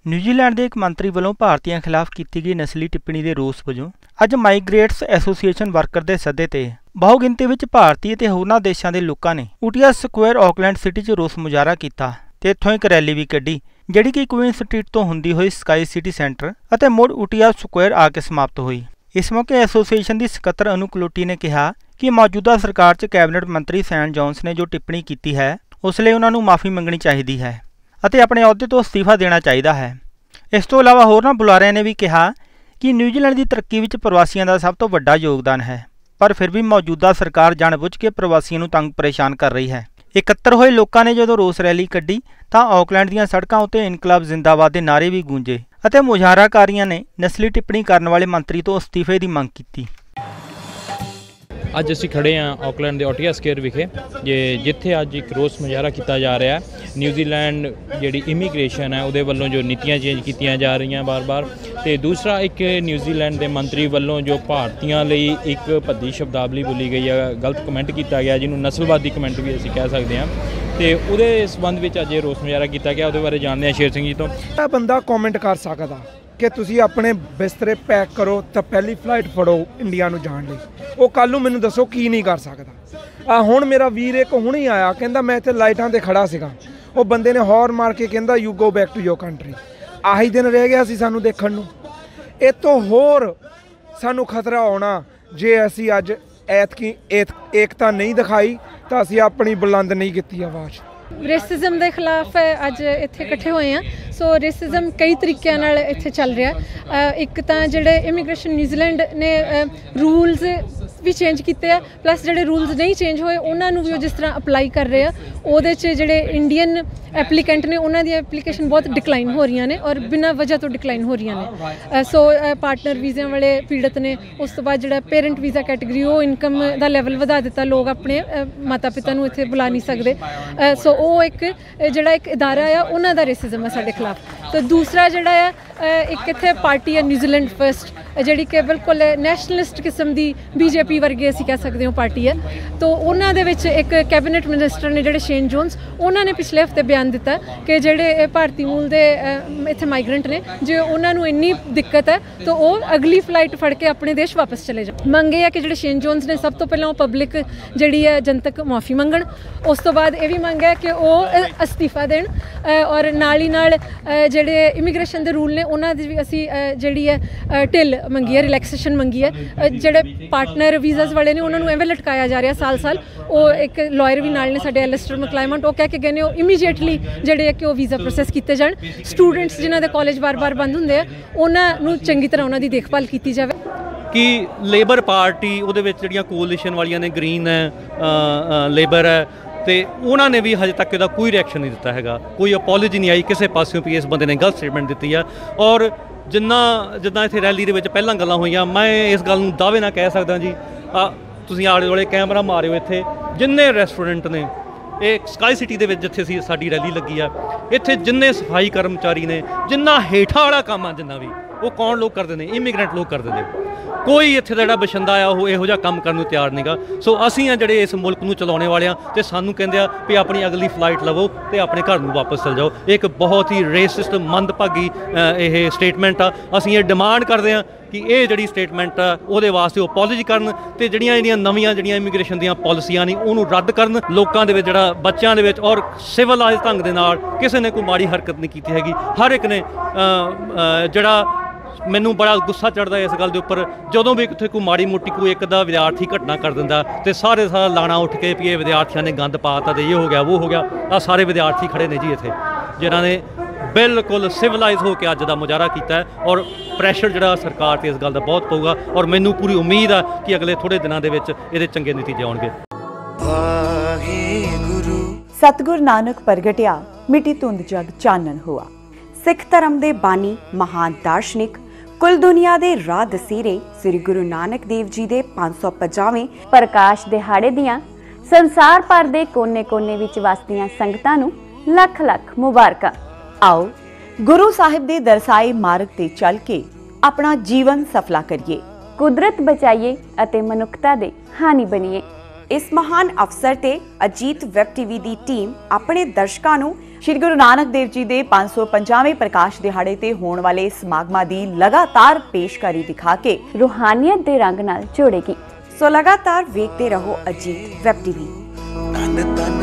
New Zealand के एक मंत्री वालों भारतीयों खिलाफ की गई नस्ली टिप्पणी के रोस वजों अज माइग्रेट्स एसोसीएशन वर्कर के सदे ते बहु गिनती में भारतीय ते होरनां देशां दे लोकां ने ऊटिया स्क्वेयर ऑकलैंड सिटी च रोस मुजाहरा किया ते इत्थों एक रैली भी कढ़ी जिहड़ी कि क्वीन स्ट्रीट तो हुंदी होई स्काई सिटी सेंटर अते मुड़ ऊटिया स्क्वेयर आके समाप्त हुई। इस मौके एसोसीएशन की सकत्तर अनु कलोटी ने कहा कि मौजूदा सरकार च कैबिनेट मंत्री सैम जॉन्स ने जो टिप्पणी की है उस लिए उन्होंने माफ़ी मंगनी चाहिए है ਅਤੇ ਆਪਣੇ ਅਹੁਦੇ ਤੋਂ ਅਸਤੀਫਾ ਦੇਣਾ ਚਾਹੀਦਾ ਹੈ। ਇਸ ਤੋਂ ਇਲਾਵਾ ਹੋਰਨਾਂ ਬੁਲਾਰਿਆਂ ਨੇ ਵੀ ਕਿਹਾ ਕਿ ਨਿਊਜ਼ੀਲੈਂਡ ਦੀ ਤਰੱਕੀ ਵਿੱਚ ਪ੍ਰਵਾਸੀਆਂ ਦਾ ਸਭ ਤੋਂ ਵੱਡਾ ਯੋਗਦਾਨ ਹੈ, ਪਰ ਫਿਰ ਵੀ ਮੌਜੂਦਾ ਸਰਕਾਰ ਜਾਣਬੁੱਝ ਕੇ ਪ੍ਰਵਾਸੀਆਂ ਨੂੰ ਤੰਗ ਪਰੇਸ਼ਾਨ ਕਰ ਰਹੀ ਹੈ। ਇਕੱਤਰ ਹੋਏ ਲੋਕਾਂ ਨੇ ਜਦੋਂ ਰੋਸ ਰੈਲੀ ਕੱਢੀ ਤਾਂ ਆਕਲੈਂਡ ਦੀਆਂ ਸੜਕਾਂ ਉੱਤੇ ਇਨਕਲਾਬ ਜ਼ਿੰਦਾਬਾਦ ਦੇ ਨਾਅਰੇ ਵੀ ਗੂੰਜੇ ਅਤੇ ਮੁਜ਼ਾਹਰਾਕਾਰੀਆਂ ਨੇ ਨਸਲੀ ਟਿੱਪਣੀ ਕਰਨ ਵਾਲੇ ਮੰਤਰੀ ਤੋਂ ਅਸਤੀਫੇ ਦੀ ਮੰਗ ਕੀਤੀ। ਅੱਜ ਅਸੀਂ ਖੜ੍ਹੇ ਹਾਂ ਆਕਲੈਂਡ ਦੇ ਓਟੀਆ ਸਕੁਆਇਰ ਵਿਖੇ ਜਿੱਥੇ ਅੱਜ ਇੱਕ ਰੋਸ ਮੁਜ਼ਾਹਰਾ ਕੀਤਾ ਜਾ ਰਿਹਾ। ਨਿਊਜ਼ੀਲੈਂਡ ਜਿਹੜੀ ਇਮੀਗ੍ਰੇਸ਼ਨ ਹੈ ਉਹਦੇ ਵੱਲੋਂ ਜੋ ਨੀਤੀਆਂ ਚੇਂਜ ਕੀਤੀਆਂ ਜਾ ਰਹੀਆਂ ਬਾਰ-ਬਾਰ, ਅਤੇ ਦੂਸਰਾ ਇੱਕ ਨਿਊਜ਼ੀਲੈਂਡ ਦੇ ਮੰਤਰੀ ਵੱਲੋਂ ਜੋ ਭਾਰਤੀਆਂ ਲਈ ਇੱਕ ਭੱਦੀ ਸ਼ਬਦਾਵਲੀ ਬੋਲੀ ਗਈ ਹੈ, ਗਲਤ ਕਮੈਂਟ ਕੀਤਾ ਗਿਆ ਜਿਹਨੂੰ ਨਸਲਵਾਦੀ ਕਮੈਂਟ ਵੀ ਅਸੀਂ ਕਹਿ ਸਕਦੇ ਹਾਂ, ਅਤੇ ਉਹਦੇ ਸੰਬੰਧ ਵਿੱਚ ਅੱਜ ਇਹ ਰੋਸ ਮੁਜ਼ਾਹਰਾ ਕੀਤਾ ਗਿਆ। ਉਹਦੇ ਬਾਰੇ ਜਾਣਦੇ ਹਾਂ ਸ਼ੇਰ ਸਿੰਘ ਜੀ ਤੋਂ। ਇਹ ਬੰਦਾ ਕਮੈਂਟ ਕਰ ਸਕਦਾ कि तुसी अपने बिस्तरे पैक करो तो पहली फ्लाइट फड़ो इंडिया नूं जाण लई, वो कल नूं मैनूं दसो की नहीं कर सकदा। हुण मेरा वीर एक हुणे ही आया कहंदा मैं इत्थे लाइटां ते खड़ा सीगा, वो बंदे ने हॉर्न मार के कहंदा you go back to your country. आही दिन रह गया सी सानूं देखण नूं। इस तों होर सानूं खतरा होना जे असीं अज ऐतकी एकता नहीं दिखाई तो असीं अपनी बुलंद नहीं कीती आवाज़। रेसिज्म के खिलाफ अज इत्थे इकट्ठे हुए हैं। सो रेसिज्म कई तरीक़े नाल इत्थे चल रहा। एक तो जिहड़े इमीग्रेशन न्यूजीलैंड ने रूल्स भी चेंज किए हैं, प्लस जिहड़े रूल्स नहीं चेंज होए उन्होंने भी जिस तरह अपलाई कर रहे हैं, उहदे च जिहड़े इंडियन एप्लीकेंट ने उन्हों दी एप्लीकेशन बहुत डिकलाइन हो रही ने और बिना वजह तो डिकलाइन हो रही ने। सो पार्टनर वीज़िया वाले पीड़ित ने, उस तो बाद जिहड़ा पेरेंट वीज़ा कैटेगरी वो इनकम का लैवल वधा दिता, लोग अपने माता पिता नूं इत्थे बुला नहीं सकते। सो वो एक जिहड़ा एक इदारा आ उन्हां दा रेसिज्म है साडे खिलाफ। तो दूसरा जिहड़ा एक इत्थे पार्टी है न्यूजीलैंड फर्स्ट जिहड़ी कि बिल्कुल नैशनलिस्ट किस्म की बीजेपी वर्गे असीं कह सकते हो पार्टी है। तो उन्हां दे विच एक कैबिनेट मिनिस्टर ने जिहड़े शेन जोन्स उन्होंने पिछले हफ्ते बयान दिता कि जिहड़े भारतीय मूल के इत्थे माइग्रेंट ने जे उन्हां नूं इन्नी दिक्कत है तो वो अगली फ्लाइट फड़ के अपने देश वापस चले जाओ। मंग है कि जिहड़े शेन जोन्स ने सब तो पहले पब्लिक जिहड़ी है जनतक माफ़ी मंगण, उस तो बाद ये भी मंग है कि वो अस्तीफा देण और नाल ही नाल जिहड़े इमीग्रेशन के रूल ने उन्हां दी भी असीं जिहड़ी है ढिल मंगी है, रिलैक्सेशन मंगी है। जिहड़े पार्टनर वीज़ाज वाले ने उन्होंने एवें लटकाया जा रहा साल वो एक लॉयर भी नाल ने साडे एलिस्टर मैकलाइमंट वो कह के गए ने इमीजिएटली जिहड़े कि वीज़ा प्रोसैस किए जाण। स्टूडेंट्स जिन्हां दे कॉलेज बार-बार बंद हुंदे आ उन्हां नूं चंगी तरह उन्हां दी देखभाल की जावे। कि लेबर पार्टी उहदे विच जिहड़ियां कोalition वालियां ने, ग्रीन है, लेबर है, तो उन्होंने भी हजे तक इसदा कोई रिएक्शन नहीं दिता है, कोई अपॉलोजी नहीं आई किसी पासों भी इस बंदे ने गलत स्टेटमेंट दी है। और जिन्ना इत्थे रैली दे विच पहलां गल्लां होईयां, मैं इस गल नूं दावे नाल कह सकदा जी, तुसीं आले दुआले कैमरा मारिओ, इत्थे जिन्ने रेस्टोरेंट ने ਇਹ ਸਕਾਈ ਸਿਟੀ ਦੇ ਵਿੱਚ ਜਿੱਥੇ ਅਸੀਂ ਸਾਡੀ ਰੈਲੀ ਲੱਗੀ ਆ, ਇੱਥੇ ਜਿੰਨੇ ਸਫਾਈ ਕਰਮਚਾਰੀ ਨੇ, ਜਿੰਨਾ ਹੇਠਾਂ ਵਾਲਾ ਕੰਮ ਆ ਜਿੰਨਾ ਵੀ, ਉਹ ਕੌਣ ਲੋਕ ਕਰਦੇ ਨੇ? ਇਮੀਗ੍ਰੈਂਟ ਲੋਕ ਕਰਦੇ ਨੇ। ਕੋਈ ਇੱਥੇ ਦਾ ਜਿਹੜਾ ਬਸ਼ਿੰਦਾ ਆ ਉਹ ਇਹੋ ਜਿਹਾ ਕੰਮ ਕਰਨ ਨੂੰ ਤਿਆਰ ਨਹੀਂਗਾ। ਸੋ ਅਸੀਂ ਆ ਜਿਹੜੇ ਇਸ ਮੁਲਕ ਨੂੰ ਚਲਾਉਣੇ ਵਾਲੇ ਆ ਤੇ ਸਾਨੂੰ ਕਹਿੰਦੇ ਆ ਵੀ ਆਪਣੀ ਅਗਲੀ ਫਲਾਈਟ ਲਵੋ ਤੇ ਆਪਣੇ ਘਰ ਨੂੰ ਵਾਪਸ ਚਲ ਜਾਓ। ਇੱਕ ਬਹੁਤ ਹੀ ਰੇਸਿਸਟ ਮੰਦਭਾਗੀ ਇਹ ਸਟੇਟਮੈਂਟ ਆ। ਅਸੀਂ ਇਹ ਡਿਮਾਂਡ ਕਰਦੇ ਆ कि ये जी स्टेटमेंट वो वास्ते अपॉलोजी करन ते ਜਿਹੜੀਆਂ ਨਵੀਆਂ इमीग्रेशन ਦੀਆਂ पॉलिसियां नहीं ਉਹਨੂੰ रद्द करन। लोगों के ਜਿਹੜਾ ਬੱਚਿਆਂ ਦੇ ਵਿੱਚ और सिविलाइज ढंग ਦੇ ਨਾਲ ਕਿਸੇ ਨੇ ਕੋਈ ਮਾੜੀ ਹਰਕਤ नहीं की हैगी। हर एक ने ਜਿਹੜਾ ਮੈਨੂੰ बड़ा गुस्सा चढ़ता इस गल के उपर, ਜਦੋਂ भी कितने कोई माड़ी मोटी कोई एक दा विद्यार्थी घटना कर दिंदा तो सारे लाना उठ के भी ये विद्यार्थियों ने गंद पाता तो ये हो गया वो हो गया। आ सारे विद्यार्थी खड़े ने जी इत्थे जिन्होंने बिल्कुल सिविलाइज होकर अज का मुजाहरा किया है और प्रैशर जिहड़ा सरकार ते इस गल का बहुत पऊगा और मैनूं पूरी उम्मीद है कि अगले थोड़े दिनों के विच इहदे चंगे नतीजे आउणगे। सतगुरु नानक प्रगटिया मिट्टी धुंध जग चानन हुआ। सिख धर्म के बानी महान दार्शनिक कुल दुनिया के राह दसीरे श्री गुरु नानक देव जी के 550वें प्रकाश दिहाड़े दियां संसार भर के कोने कोने विच वसदियां संगतां नूं लख लख मुबारकां। आओ गुरु साहिब दे दरसाए मार्ग ते चल के अपना जीवन सफला करिए, कुदरत बचाइए अते मनुखता दे हानि बनिए। इस महान अवसर ते अजीत वैब टीवी दी टीम अपने दर्शकां नूं ਸ਼੍ਰੀ ਗੁਰੂ ਨਾਨਕ ਦੇਵ ਜੀ ਦੇ 550ਵੇਂ ਪ੍ਰਕਾਸ਼ ਦਿਹਾੜੇ ਤੇ ਹੋਣ ਵਾਲੇ ਸਮਾਗਮਾਂ ਦੀ ਲਗਾਤਾਰ ਪੇਸ਼ਕਾਰੀ ਦਿਖਾ ਕੇ ਰੂਹਾਨੀਅਤ ਦੇ ਰੰਗ ਨਾਲ ਜੋੜੇਗੀ। ਸੋ ਲਗਾਤਾਰ ਵੇਖਦੇ ਰਹੋ ਅਜੀਤ ਵੈਬ ਟੀਵੀ।